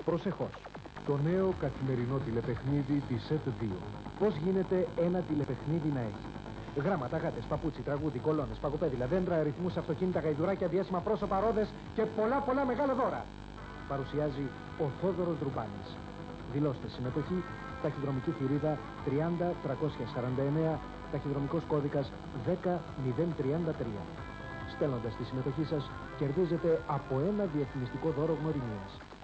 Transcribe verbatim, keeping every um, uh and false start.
Προσεχώς, το νέο καθημερινό τηλεπαιχνίδι της ΕΤ δύο. Πώς γίνεται ένα τηλεπαιχνίδι να έχει γράμματα, γάτες, παπούτσι, τραγούδι, κολόνες, παγοπέδιλα, δέντρα, αριθμούς, αυτοκίνητα, γαϊδουράκια, διάσημα πρόσωπα, ρόδες και πολλά πολλά μεγάλα δώρα. Παρουσιάζει ο Θόδωρος Δρουπάνης. Δηλώστε συμμετοχή, ταχυδρομική θηρίδα τριάντα τριακόσια σαράντα εννέα, ταχυδρομικός κώδικας δέκα μηδέν τριάντα τρία. Στέλνοντας τη συμμετοχή σας, κερδίζετε από ένα διαφημιστικό δώρο γνωριμίας.